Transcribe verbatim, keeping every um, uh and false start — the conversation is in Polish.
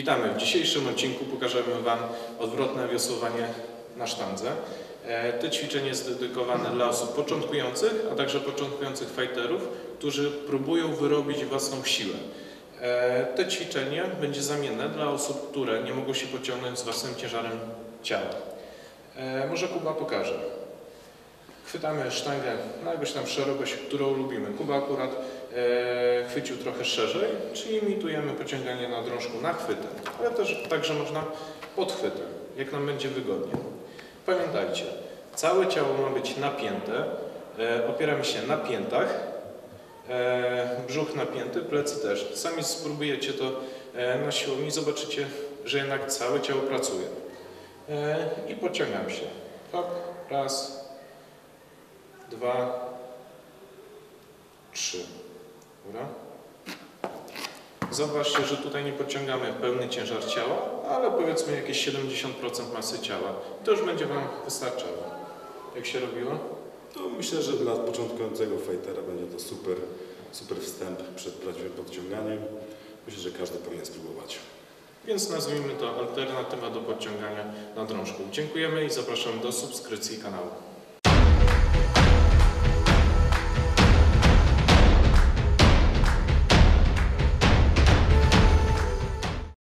Witamy. W dzisiejszym odcinku pokażemy Wam odwrotne wiosłowanie na sztandze. To ćwiczenie jest dedykowane dla osób początkujących, a także początkujących fighterów, którzy próbują wyrobić własną siłę. To ćwiczenie będzie zamienne dla osób, które nie mogą się pociągnąć z własnym ciężarem ciała. Może Kuba pokaże. Chwytamy sztangę na jakąś tam szerokość, którą lubimy. Kuba akurat e, chwycił trochę szerzej, czyli imitujemy pociąganie na drążku na chwytem, ale też także można pod chwytem, jak nam będzie wygodnie. Pamiętajcie, całe ciało ma być napięte, e, opieramy się na piętach, e, brzuch napięty, plecy też. Sami spróbujecie to e, na siłowni, zobaczycie, że jednak całe ciało pracuje. E, I podciągam się. Hop, raz, dwa, trzy. Dobra? Zobaczcie, że tutaj nie podciągamy pełny ciężar ciała, ale powiedzmy jakieś siedemdziesiąt procent masy ciała. To już będzie Wam wystarczało. Jak się robiło? To myślę, że dla początkującego fightera będzie to super, super wstęp przed prawdziwym podciąganiem. Myślę, że każdy powinien spróbować. Więc nazwijmy to alternatywa do podciągania na drążku. Dziękujemy i zapraszam do subskrypcji kanału.